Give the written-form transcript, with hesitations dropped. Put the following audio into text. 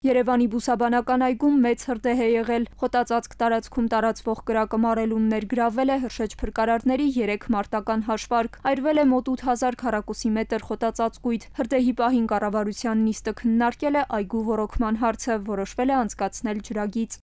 Երևանի բուսաբանական այգում մեծ հրդեհ է եղել։ Խոտածածկ տարածքում տարածվող կրակը մարելուն ներգրավել է հրշեջ փրկարարների 3 մարտական հաշվարկ։ Այրվել է մոտ 8000 քառակուսի մետր խոտածածկույթ։ Հրդեհի պահին կառավարության նիստը քննարկել է այգու ոռոգման հարցը, որոշվել է անցկացնել ջրագիծ։